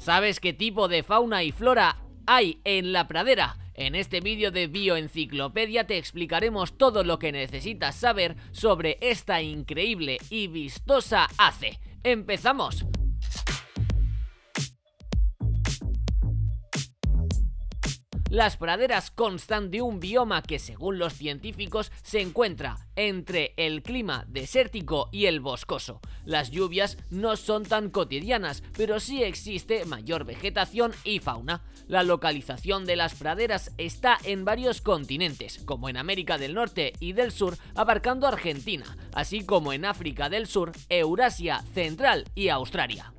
¿Sabes qué tipo de fauna y flora hay en la pradera? En este vídeo de Bioenciclopedia te explicaremos todo lo que necesitas saber sobre esta increíble y vistosa ave. ¡Empezamos! Las praderas constan de un bioma que, según los científicos, se encuentra entre el clima desértico y el boscoso. Las lluvias no son tan cotidianas, pero sí existe mayor vegetación y fauna. La localización de las praderas está en varios continentes, como en América del Norte y del Sur, abarcando Argentina, así como en África del Sur, Eurasia Central y Australia.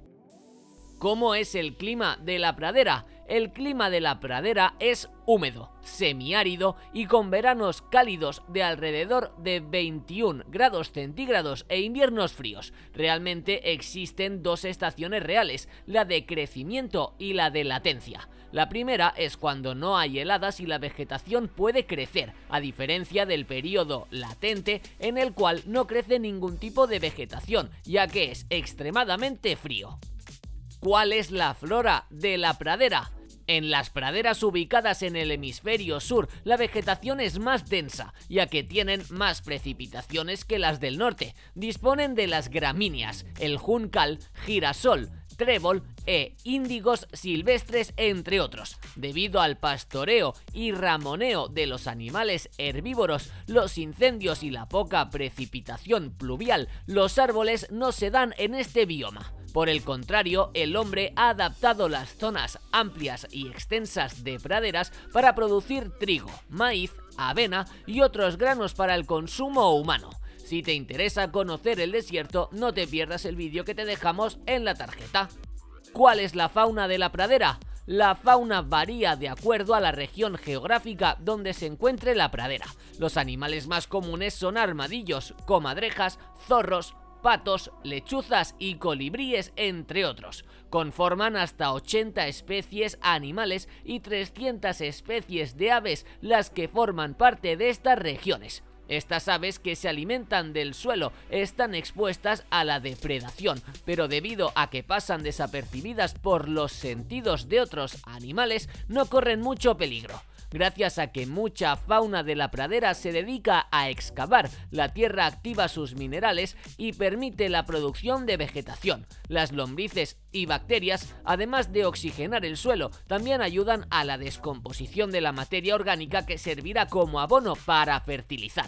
¿Cómo es el clima de la pradera? El clima de la pradera es húmedo, semiárido y con veranos cálidos de alrededor de 21 grados centígrados e inviernos fríos. Realmente existen dos estaciones reales, la de crecimiento y la de latencia. La primera es cuando no hay heladas y la vegetación puede crecer, a diferencia del periodo latente en el cual no crece ningún tipo de vegetación, ya que es extremadamente frío. ¿Cuál es la flora de la pradera? En las praderas ubicadas en el hemisferio sur, la vegetación es más densa, ya que tienen más precipitaciones que las del norte. Disponen de las gramíneas, el juncal, girasol, trébol e índigos silvestres, entre otros. Debido al pastoreo y ramoneo de los animales herbívoros, los incendios y la poca precipitación pluvial, los árboles no se dan en este bioma. Por el contrario, el hombre ha adaptado las zonas amplias y extensas de praderas para producir trigo, maíz, avena y otros granos para el consumo humano. Si te interesa conocer el desierto, no te pierdas el vídeo que te dejamos en la tarjeta. ¿Cuál es la fauna de la pradera? La fauna varía de acuerdo a la región geográfica donde se encuentre la pradera. Los animales más comunes son armadillos, comadrejas, zorros, patos, lechuzas y colibríes, entre otros. Conforman hasta 80 especies animales y 300 especies de aves las que forman parte de estas regiones. Estas aves, que se alimentan del suelo, están expuestas a la depredación, pero debido a que pasan desapercibidas por los sentidos de otros animales, no corren mucho peligro. Gracias a que mucha fauna de la pradera se dedica a excavar, la tierra activa sus minerales y permite la producción de vegetación. Las lombrices y bacterias, además de oxigenar el suelo, también ayudan a la descomposición de la materia orgánica que servirá como abono para fertilizar.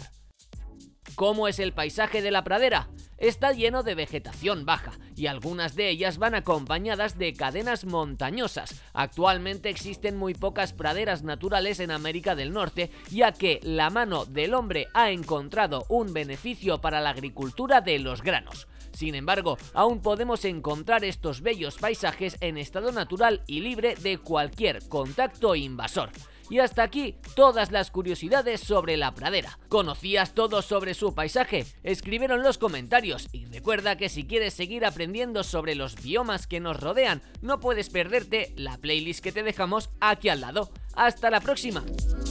¿Cómo es el paisaje de la pradera? Está lleno de vegetación baja y algunas de ellas van acompañadas de cadenas montañosas. Actualmente existen muy pocas praderas naturales en América del Norte, ya que la mano del hombre ha encontrado un beneficio para la agricultura de los granos. Sin embargo, aún podemos encontrar estos bellos paisajes en estado natural y libre de cualquier contacto invasor. Y hasta aquí todas las curiosidades sobre la pradera. ¿Conocías todo sobre su paisaje? Escríbelo en los comentarios y recuerda que si quieres seguir aprendiendo sobre los biomas que nos rodean, no puedes perderte la playlist que te dejamos aquí al lado. ¡Hasta la próxima!